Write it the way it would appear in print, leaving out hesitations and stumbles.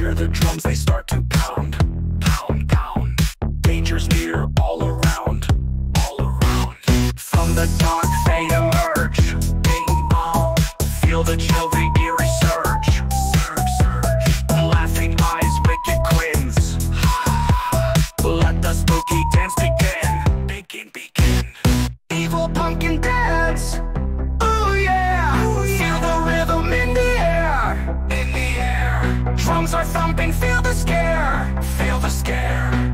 hear the drums, they start to pound. Pound, pound. Danger's near, all around. All around. From the dark they emerge. Bing bong. Feel the chill, the eerie surge. Surge, surge. Laughing eyes, wicked quins. Let the spooky dance begin. Begin, begin. Evil pumpkin dance. Ooh yeah. Feel the rhythm in the air. In the air. Drums are thumping, feel the scare. Feel the scare.